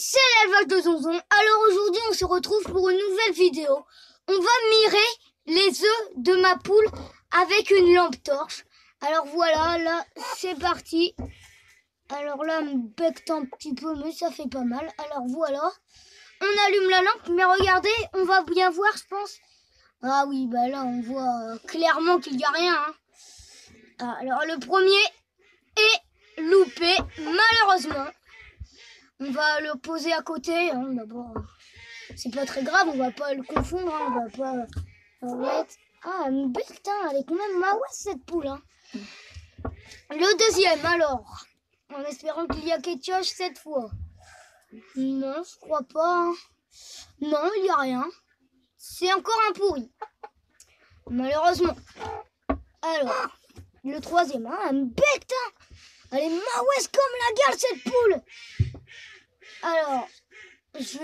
c'est l'élevage de Zonzon. Alors aujourd'hui on se retrouve pour une nouvelle vidéo. On va mirer les œufs de ma poule avec une lampe torche. Alors voilà, là c'est parti. Alors là, me becte un petit peu, mais ça fait pas mal. Alors voilà, on allume la lampe, mais regardez, on va bien voir, je pense. Ah oui, bah là on voit clairement qu'il n'y a rien. Hein. Ah, alors le premier est loupé, malheureusement. On va le poser à côté. Hein, d'abord, c'est pas très grave, on va pas le confondre. Hein, on va pas. On va mettre... Ah, une becte, hein, elle est quand même maouette cette poule. Hein. Le deuxième, alors, en espérant qu'il y a quelque chose cette fois. Non, je crois pas. Hein. Non, il n'y a rien. C'est encore un pourri. Malheureusement. Alors, le troisième, hein, un becte. Hein. Elle est maouette comme la gale cette poule. Alors, je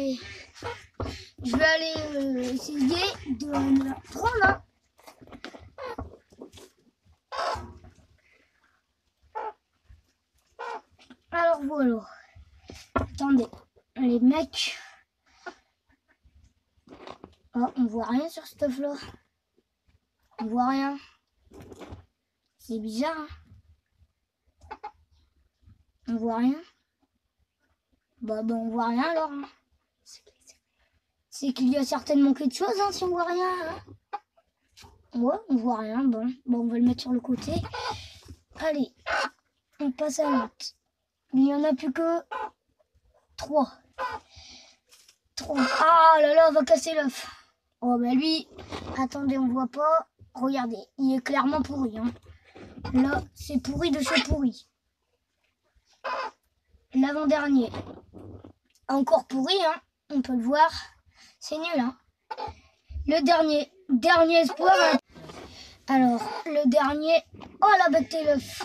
vais aller essayer de la prendre. Hein. Alors voilà. Attendez, les mecs. Oh, on voit rien sur ce œuf là. On voit rien. C'est bizarre. Hein, on voit rien. Bah on voit rien alors. Hein. C'est qu'il y a certainement quelque chose hein, si on voit rien. Hein. Ouais, on voit rien. Bon, on va le mettre sur le côté. Allez, on passe à l'autre. Il n'y en a plus que 3. Ah là là, on va casser l'œuf. Oh bah lui, attendez, on voit pas. Regardez, il est clairement pourri. Hein. Là, c'est pourri de chez pourri. L'avant-dernier, encore pourri, hein. On peut le voir. C'est nul, hein. Le dernier espoir. Hein. Alors, le dernier. Oh, la bête et l'œuf.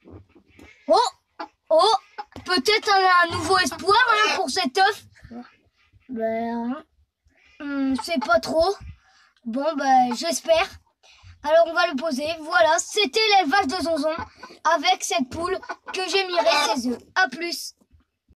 Oh, peut-être un nouveau espoir hein, pour cet œuf. Ben, c'est pas trop. Bon, ben, j'espère. Alors, on va le poser. Voilà, c'était l'élevage de Zonzon avec cette poule que j'ai miré ses œufs. À plus.